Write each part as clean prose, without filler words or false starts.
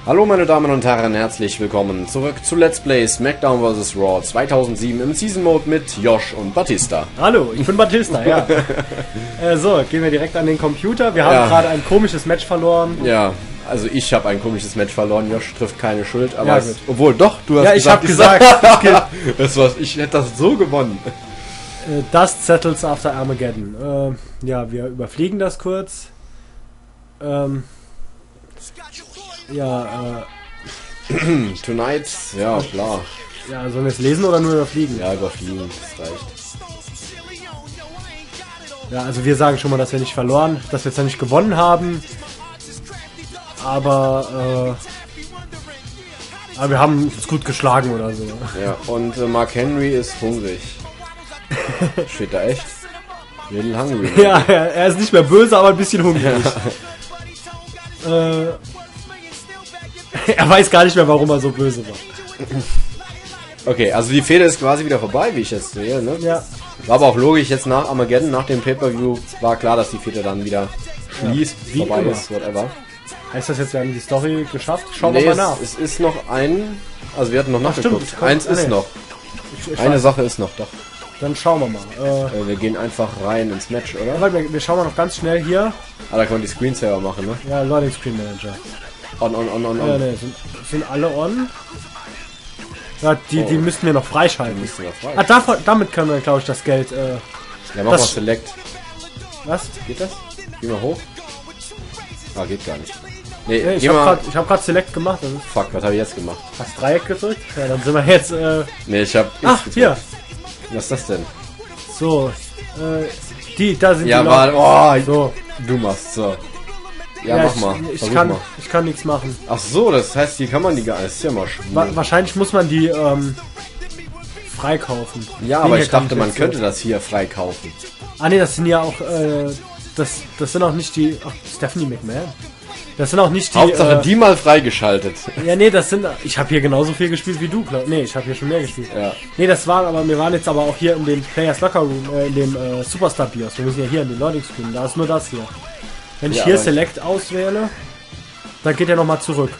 Hallo meine Damen und Herren, herzlich willkommen zurück zu Let's Play SmackDown vs. Raw 2007 im Season Mode mit Josh und Batista. Hallo, ich bin Batista, ja. So, gehen wir direkt an den Computer. Wir haben gerade ein komisches Match verloren. Ja, also ich habe ein komisches Match verloren. Josh trifft keine Schuld, aber ja, obwohl doch, du hast ja, gesagt, ich habe gesagt, ich hätte das so gewonnen. Dust settles after Armageddon. Ja, wir überfliegen das kurz. Tonight, ja klar. Ja, sollen wir es lesen oder nur überfliegen? Ja, überfliegen, das reicht. Ja, also wir sagen schon mal, dass wir nicht verloren, dass wir zwar nicht gewonnen haben, aber wir haben uns gut geschlagen oder so. Ja, und Mark Henry ist hungrig. Steht da echt? Little hungry. Ja, er ist nicht mehr böse, aber ein bisschen hungrig. Er weiß gar nicht mehr, warum er so böse war. Okay, also die Fehde ist quasi wieder vorbei, wie ich jetzt sehe, ne? Ja. War aber auch logisch, jetzt nach Armageddon, nach dem Pay-Per-View, war klar, dass die Fehde dann wieder schließt, wie vorbei immer. ist, whatever. Heißt das jetzt, wir haben die Story geschafft? Schauen wir mal nach. Es ist noch ein... Also wir hatten noch nachgeguckt. Stimmt, Eins ist noch. Eine Sache ist noch, doch. Dann schauen wir mal. Wir gehen einfach rein ins Match, oder? Weil wir schauen mal noch ganz schnell hier. Ah, da kann man die Screensaver machen, ne? Ja, Loading Screen Manager. On. Ja, ne, sind alle on. Ja, die müssten wir noch freischalten. Damit können wir, glaube ich, das Geld... ja, mach mal Select. Was? Geht das? Geh mal hoch. Ah, geht gar nicht. Nee, Ja, ich hab grad Select gemacht. Also fuck, was habe ich jetzt gemacht? hast Dreieck gedrückt? Ja, dann sind wir jetzt... Nee, ich hab... Ach, hier. Was ist das denn? So, da sind ja, die warte, oh, so. Du machst so. Ja, mach mal. Ich kann nichts machen. Ach so, das heißt, hier kann man die gar nicht. Das ist ja mal schwierig. Wahrscheinlich muss man die freikaufen. Ja, aber ich dachte, man könnte das hier freikaufen. Ah ne, das sind ja auch das sind auch nicht die Stephanie McMahon. Das sind auch nicht die Hauptsache die mal freigeschaltet. Ja, nee, das sind ich habe hier genauso viel gespielt wie du, glaub. Nee, ich habe hier schon mehr gespielt. Ja. Nee, wir waren jetzt aber auch hier in dem Players Locker Room, in dem Superstar BIOS. Wir müssen ja hier in den Loading Screen, da ist nur das hier. Wenn ich hier Select auswähle, dann geht er nochmal zurück.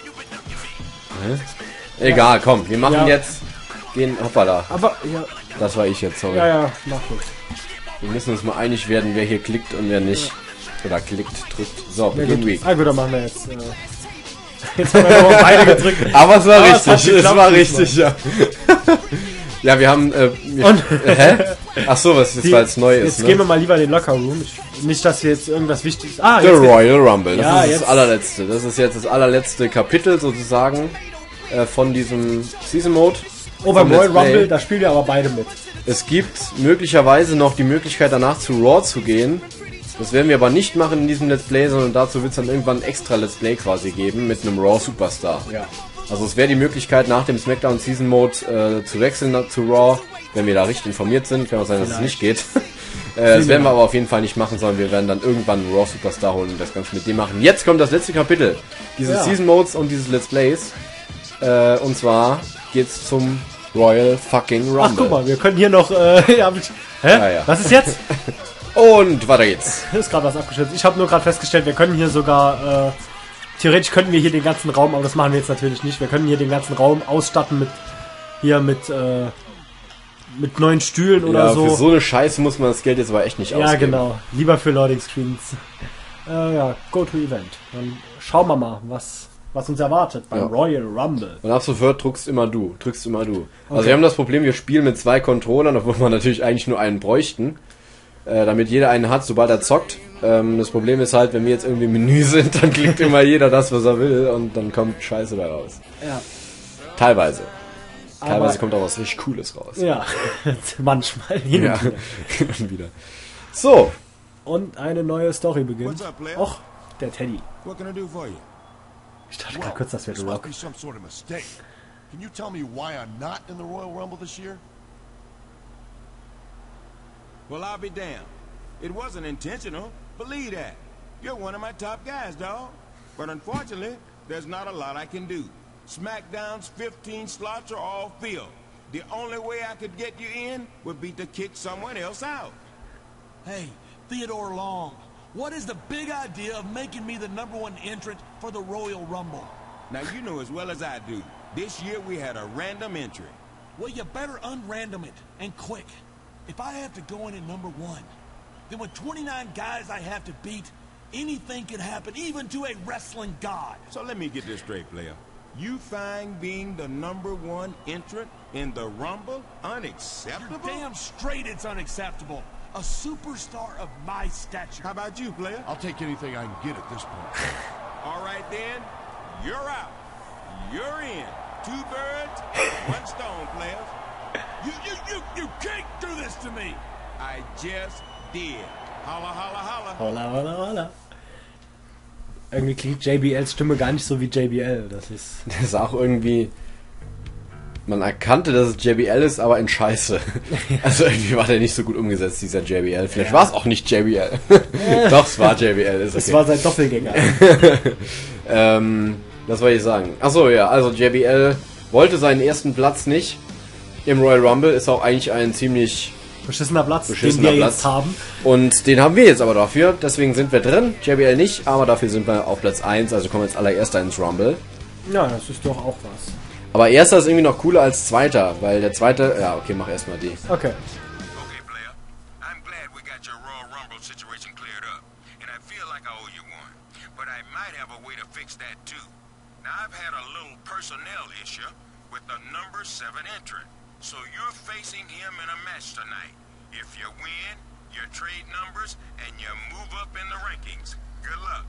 Egal, komm, wir machen jetzt hoppala. Aber ja. Das war ich jetzt, sorry. Ja, mach gut. Wir müssen uns mal einig werden, wer hier klickt und wer nicht. Oder drückt. So, Begin Week. Ah gut, dann machen wir jetzt. Jetzt haben wir noch beide gedrückt. Aber es war richtig, es war richtig, ja. Ja, wir haben... hä? Ach so, was jetzt weil es neu ist, jetzt gehen wir mal lieber in den Locker Room. Nicht, dass wir jetzt irgendwas Wichtiges... The Royal Rumble, ja, das ist das allerletzte. Das ist jetzt das allerletzte Kapitel sozusagen von diesem Season Mode. Oh, beim Royal Rumble, da spielen wir aber beide mit. Es gibt möglicherweise noch die Möglichkeit danach zu Raw zu gehen. Das werden wir aber nicht machen in diesem Let's Play, sondern dazu wird es dann irgendwann ein extra Let's Play quasi geben mit einem Raw Superstar. Ja. Also es wäre die Möglichkeit nach dem SmackDown Season Mode zu wechseln zu Raw, wenn wir da richtig informiert sind. Kann auch sein, dass es nicht geht. Das werden wir aber auf jeden Fall nicht machen, sondern wir werden dann irgendwann einen Raw Superstar holen und das Ganze mit dem machen. Jetzt kommt das letzte Kapitel dieses Season Modes und dieses Let's Plays. Und zwar geht's zum Royal fucking Rumble. Ach guck mal, wir können hier noch... Hä? Ja. Was ist jetzt? Und weiter geht's. Ist gerade was abgeschützt. Ich habe nur gerade festgestellt, wir können hier sogar... theoretisch könnten wir hier den ganzen Raum, aber das machen wir jetzt natürlich nicht. Wir können hier den ganzen Raum ausstatten mit neuen Stühlen oder so. Für so eine Scheiße muss man das Geld jetzt aber echt nicht ausgeben. Ja, genau. Lieber für Loading Screens. Go to Event. Dann schauen wir mal, was uns erwartet beim Royal Rumble. Und ab sofort drückst immer du. Also wir haben das Problem, wir spielen mit 2 Controllern, obwohl wir natürlich eigentlich nur einen bräuchten. Damit jeder einen hat, sobald er zockt. Das Problem ist halt, wenn wir jetzt irgendwie im Menü sind, dann klickt immer jeder das, was er will und dann kommt Scheiße da raus. Ja. Teilweise. Teilweise kommt auch was richtig Cooles raus. Ja, manchmal. Hin und wieder. So. Und eine neue Story beginnt. Och, der Teddy. Ich dachte gerade kurz, das wäre The Rock. Can you tell me why I'm not in the Royal Rumble this year? Well, I'll be damned. It wasn't intentional. Believe that. You're one of my top guys, dawg. But unfortunately, there's not a lot I can do. SmackDown's 15 slots are all filled. The only way I could get you in would be to kick someone else out. Hey, Theodore Long, what is the big idea of making me the #1 entrant for the Royal Rumble? Now you know as well as I do, this year we had a random entry. Well, you better unrandom it, and quick. If I have to go in at number 1, then with 29 guys I have to beat, anything can happen, even to a wrestling god. So let me get this straight, player. You find being the number 1 entrant in the Rumble unacceptable? You're damn straight it's unacceptable. A superstar of my stature. How about you, player? I'll take anything I can get at this point. All right, then. You're out. You're in. 2 birds, 1 stone, players. You can't do this to me. I just did. Holla, holla, holla. Holla, holla, holla. Irgendwie klingt JBLs Stimme gar nicht so wie JBL. Das ist auch irgendwie... Man erkannte, dass es JBL ist, aber in Scheiße. Also irgendwie war der nicht so gut umgesetzt, dieser JBL. Vielleicht war es auch nicht JBL. Doch, es war JBL. Ist okay. Es war sein Doppelgänger. Was wollte ich sagen? Achso, ja, also JBL wollte seinen ersten Platz nicht im Royal Rumble. Ist auch eigentlich ein ziemlich beschissener Platz, den wir jetzt haben. Und den haben wir jetzt aber dafür. Deswegen sind wir drin. JBL nicht, aber dafür sind wir auf Platz 1. Also kommen wir als allererster ins Rumble. Ja, das ist doch auch was. Aber erster ist irgendwie noch cooler als zweiter, weil der zweite... Ja, okay, mach erstmal die. Okay. Okay, player. I'm glad we got your Royal Rumble situation cleared up. And I feel like I owe you one. But I might have a way to fix that too. Now, I've had a little personnel issue with the number 7 entrant. So you're facing him in a match tonight. If you win, you trade numbers and you move up in the rankings. Good luck.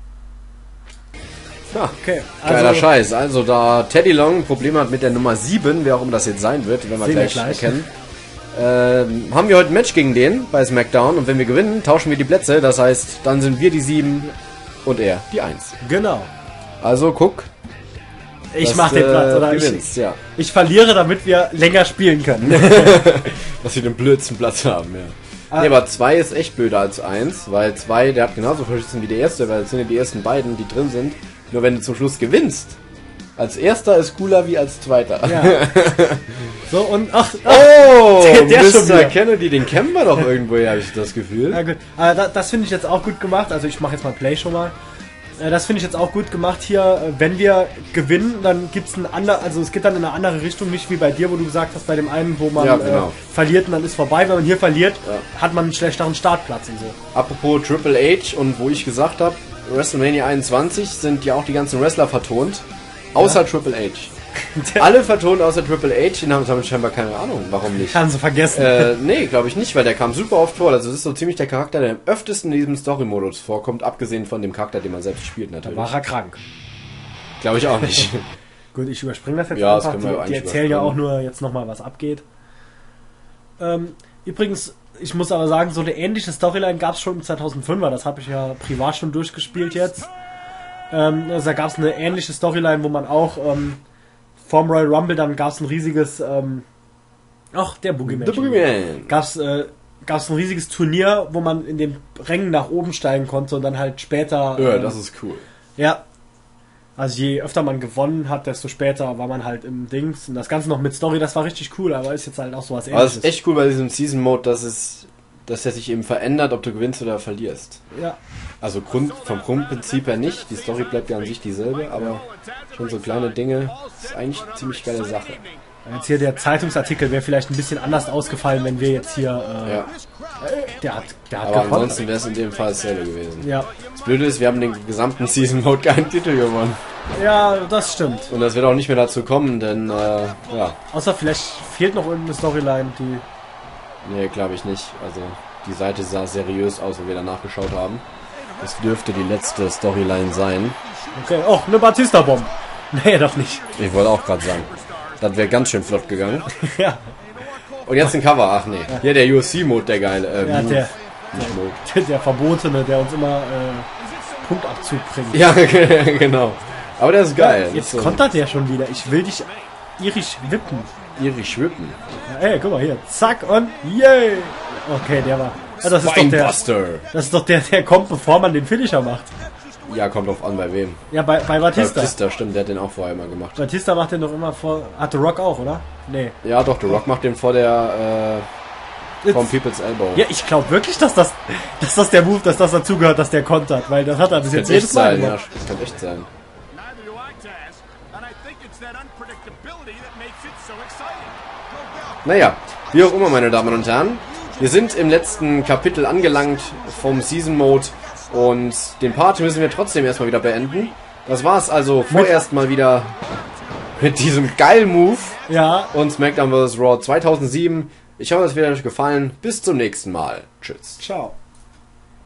Ja, okay, geiler Scheiß. Also da Teddy Long Probleme hat mit der Nummer 7, wer auch immer das jetzt sein wird, werden wir gleich erkennen, haben wir heute ein Match gegen den bei SmackDown und wenn wir gewinnen, tauschen wir die Plätze. Das heißt, dann sind wir die 7 und er die 1. Genau. Also guck. Ich mach den Platz, oder? Gewinnst, ja. Ich verliere, damit wir länger spielen können. Dass wir den blödsten Platz haben, ja. Nee, aber 2 ist echt blöder als 1, weil 2, der hat genauso verschissen wie der erste, weil es sind ja die ersten beiden, die drin sind. Nur wenn du zum Schluss gewinnst, als erster ist cooler wie als zweiter. Ja. So, und ach der schon wieder. Kennedy, den kennen wir doch irgendwo, habe ich das Gefühl. Ja, gut. Das finde ich jetzt auch gut gemacht. Also ich mache jetzt mal Play schon mal. Das finde ich jetzt auch gut gemacht hier. Wenn wir gewinnen, dann gibt's es geht dann in eine andere Richtung, nicht wie bei dir, wo du gesagt hast, bei dem einen, wo man verliert und dann ist vorbei. Wenn man hier verliert, hat man einen schlechteren Startplatz und so. Apropos Triple H und wo ich gesagt habe, WrestleMania 21 sind ja auch die ganzen Wrestler vertont, außer Triple H. Alle vertont außer Triple H, den haben sie scheinbar keine Ahnung, warum nicht. Haben sie vergessen. Nee, glaube ich nicht, weil der kam super oft vor. Also das ist so ziemlich der Charakter, der am öftesten in diesem Story-Modus vorkommt, abgesehen von dem Charakter, den man selbst spielt natürlich. Da war er krank. Glaube ich auch nicht. Gut, ich überspringe das jetzt ja, einfach. Das können wir die erzählen ja auch nur jetzt nochmal, was abgeht. Übrigens, ich muss aber sagen, so eine ähnliche Storyline gab es schon im 2005er. Das habe ich ja privat schon durchgespielt jetzt. Also da gab es eine ähnliche Storyline, wo man auch vorm Royal Rumble, dann gab es ein riesiges der Boogeyman. The Boogeyman. Gab's ein riesiges Turnier, wo man in den Rängen nach oben steigen konnte und dann halt später... Ja, das ist cool. Ja. Also je öfter man gewonnen hat, desto später war man halt im Dings. Und das Ganze noch mit Story, das war richtig cool, aber ist jetzt halt auch sowas Ähnliches. Aber es ist echt cool bei diesem Season Mode, dass er sich eben verändert, ob du gewinnst oder verlierst. Ja. Also vom Grundprinzip her nicht. Die Story bleibt ja an sich dieselbe, aber schon so kleine Dinge. Das ist eigentlich eine ziemlich geile Sache. Jetzt hier der Zeitungsartikel wäre vielleicht ein bisschen anders ausgefallen, wenn wir jetzt hier... Der hat aber ansonsten wäre es in dem Fall dasselbe gewesen. Ja. Das Blöde ist, wir haben den gesamten Season Mode keinen Titel gewonnen. Ja, das stimmt. Und das wird auch nicht mehr dazu kommen, denn Außer vielleicht fehlt noch irgendeine Storyline, die... Nee, glaube ich nicht. Also die Seite sah seriös aus, wo wir danach geschaut haben. Das dürfte die letzte Storyline sein. Okay, eine Batista-Bomb. Nee, doch nicht. Ich wollte auch gerade sagen. Das wäre ganz schön flott gegangen. Ja. Und jetzt ein Cover, ach nee. Ja. Hier der UFC-Mode, der geile. Der Verbotene, der uns immer Punktabzug bringt. Ja, genau. Aber der ist geil. Ja, jetzt kontert der schon wieder. Ich will dich irisch wippen. Irisch wippen? Ja, ey, guck mal hier. Zack und yay. Okay, der war... Ja, das ist doch der kommt, bevor man den Finisher macht. Ja, kommt drauf an, bei wem. Ja, bei Batista. Bei Batista, stimmt, der hat den auch vorher mal gemacht. Batista macht den doch immer vor... Hat The Rock auch, oder? Nee. Ja, doch, The Rock macht den vor der... vom People's Elbow. Ja, ich glaube wirklich, dass das der Move, dass das dazugehört, dass der kontert, weil das hat er bis jetzt jedes Mal gemacht. Ja, das kann echt sein. Naja, wie auch immer, meine Damen und Herren. Wir sind im letzten Kapitel angelangt vom Season Mode und den Part müssen wir trotzdem erstmal wieder beenden. Das war's also vorerst mal wieder mit diesem geilen Move. Ja. Und SmackDown vs. Raw 2007. Ich hoffe, es wird euch gefallen. Bis zum nächsten Mal. Tschüss. Ciao.